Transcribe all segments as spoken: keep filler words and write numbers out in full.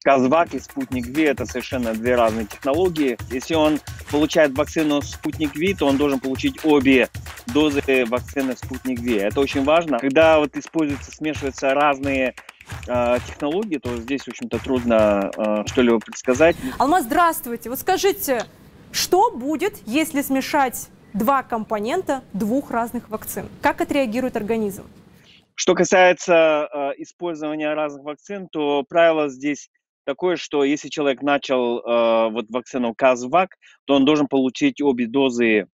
Казвак и Спутник Ви – это совершенно две разные технологии. Если он получает вакцину Спутник Ви, то он должен получить обе дозы вакцины Спутник Ви. Это очень важно. Когда вот используются, смешиваются разные э, технологии, то здесь, в общем-то, трудно э, что-либо предсказать. Алмаз, здравствуйте. Вот скажите, что будет, если смешать два компонента двух разных вакцин? Как отреагирует организм? Что касается э, использования разных вакцин, то правило здесь такое, что если человек начал э, вот вакцину Казвак, то он должен получить обе дозы,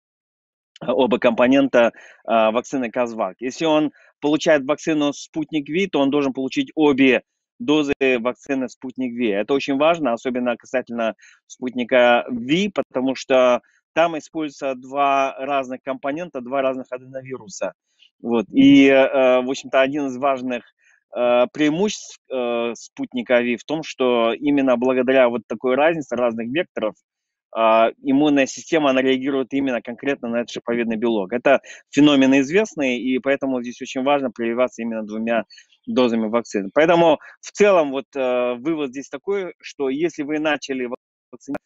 оба компонента э, вакцины Казвак. Если он получает вакцину Спутник Ви, то он должен получить обе дозы вакцины Спутник Ви. Это очень важно, особенно касательно Спутника Ви, потому что там используются два разных компонента, два разных аденовируса. Вот. И, э, в общем-то, один из важных э, преимуществ э, Спутника Ви в том, что именно благодаря вот такой разнице разных векторов э, иммунная система, она реагирует именно конкретно на этот шиповидный белок. Это феномен известный, и поэтому здесь очень важно прививаться именно двумя дозами вакцины. Поэтому в целом вот э, вывод здесь такой, что если вы начали вакцинировать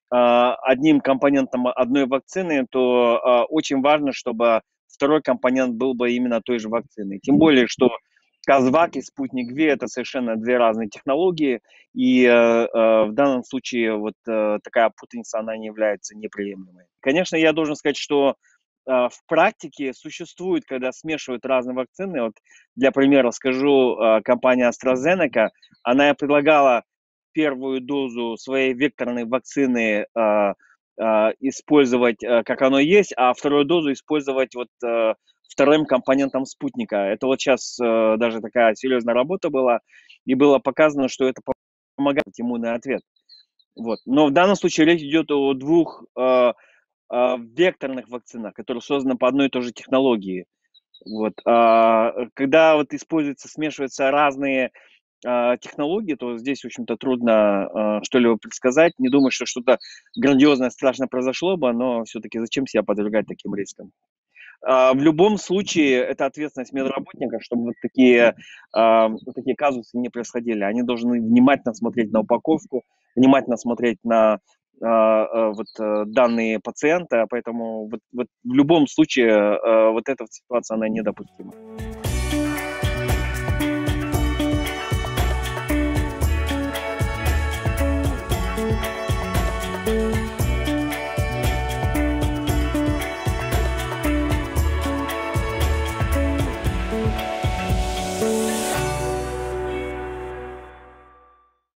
одним компонентом одной вакцины, то э, очень важно, чтобы второй компонент был бы именно той же вакцины. Тем более, что Казвак и Спутник Ви – это совершенно две разные технологии, и э, э, в данном случае вот э, такая путаница, она не является неприемлемой. Конечно, я должен сказать, что э, в практике существует, когда смешивают разные вакцины, вот для примера скажу, э, компания AstraZeneca, она предлагала первую дозу своей векторной вакцины э, э, использовать э, как оно есть, а вторую дозу использовать вот э, вторым компонентом спутника. Это вот сейчас э, даже такая серьезная работа была, и было показано, что это помогает иммунный ответ. Вот. Но в данном случае речь идет о двух э, э, векторных вакцинах, которые созданы по одной и той же технологии. Вот. А, когда вот используются, смешиваются разные технологии, то здесь, в общем-то, трудно э, что-либо предсказать. Не думаю, что что-то грандиозное, страшное произошло бы, но все-таки зачем себя подвергать таким рискам? Э, в любом случае, это ответственность медработника, чтобы вот такие, э, вот такие казусы не происходили. Они должны внимательно смотреть на упаковку, внимательно смотреть на э, э, вот, э, данные пациента, поэтому вот, вот в любом случае э, вот эта ситуация, она недопустима.